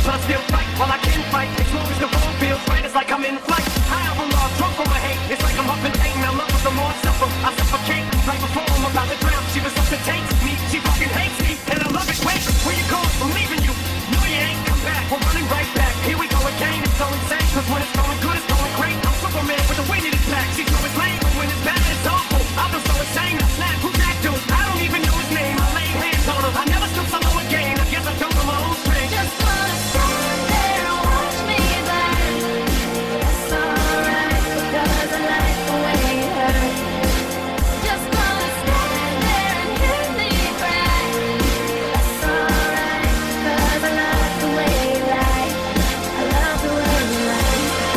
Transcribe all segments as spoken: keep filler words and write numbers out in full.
but I still fight while I can fight. As long as the ball feels right, it's like I'm in flight. High up on love, drunk on my hate. It's like I'm up in pain. Now love with the more I suffer. I suffocate right before I'm about to drown. She was up to take me. She fucking hates me, and I love it. Wait, where you going? I'm leaving you. No, you ain't come back. We're running right back. Here we go again. It's so insane. Cause when it's going good, it's going great. I'm Superman with the wind in his back. She's always lame, but when it's bad, it's awful. I feel so ashamed. I snap. Who's that dude? I don't even know his name. I lay hands on him. I never stoop so low again. I guess I don't know my own strength. Just wanna stand there and watch me burn. That's alright, because I like the way it hurts. Just wanna stand there and hear me cry. That's alright, because I love the way you lie. I love the way you lie.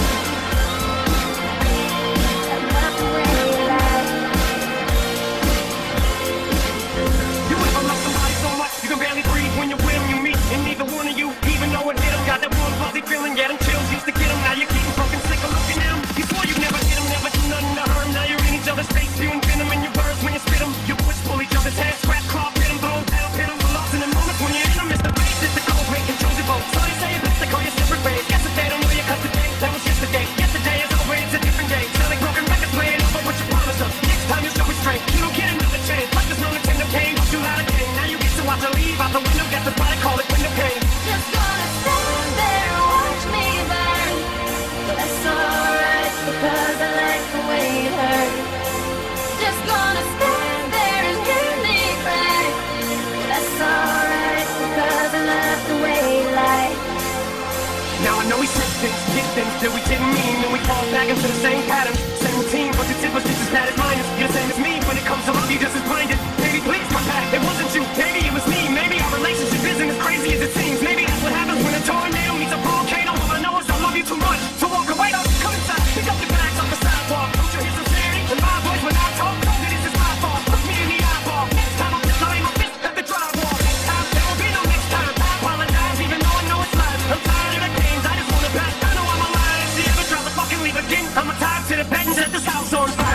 I love the way you lie. You ever love somebody so much you can barely breathe when you're with them, you meet, and neither one of you even know it hit them. Got that warm fuzzy feeling, yeah, them chills used to get them. Now you're getting fucking sick of looking at them. You swore you'd never hit them, never do nothing to hurt them. Now you're in each other's face, spewing venom in your words when you spit them. You push, pull each other's hands, scratch, claw, hit them, blow down, hit them. Lost in the moments when you're in them, it's the face, it's the cold break, controls your vote. So they say it's best to call you separate ways. Guess that they don't know you cause today, that was yesterday. Yesterday is over, it's a different day. Selling broken records, playing over what you promised us. Next time you show restraint, you don't get another chance. Like there's no Nintendo game, don't you out again. Now you get to watch her leave out the window, get the body, call it window pane. Just gonna stand there and watch me burn. That's alright, because I like the way it hurts. Just gonna stand there and hear me cry. That's alright, because I love the way you lie. Now I know we said things, did things that we didn't mean, and we fall back into the same pattern, same routine, but your tip was just as bad as mine. You're the same as me when it comes to love, you just as blinded. Baby, please come back. It wasn't you, maybe it was me. Maybe our relationship isn't as crazy as it seems. Maybe that's what happens when a tornado meets a volcano. All I know is I love you too much to walk away. Don't come inside, pick up your bags off the sidewalk. Don't you hear sincerity in my voice when I talk? Know that this is my fault. Look me in the eyeball. Next time I'll just lay my fist at the drywall. Next time there will be no next time. I apologize even though I know it's lies. I'm tired of the games, I just wanna back. I know I'm alive. If she ever tries to fucking leave again, I'ma tie her to the bed and set this house on fire.